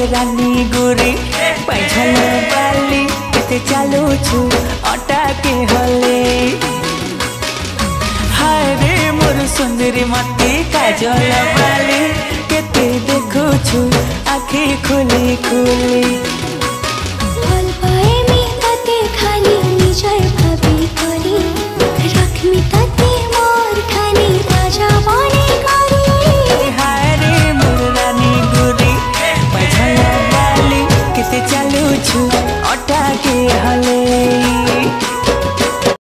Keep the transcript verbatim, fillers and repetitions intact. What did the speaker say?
रानी गोरी पैझल बाली केते चालू छु अटा के हले हाय रे मोर सुंदरी मती काजल बाली केते देखु छु आखी खुली खुली।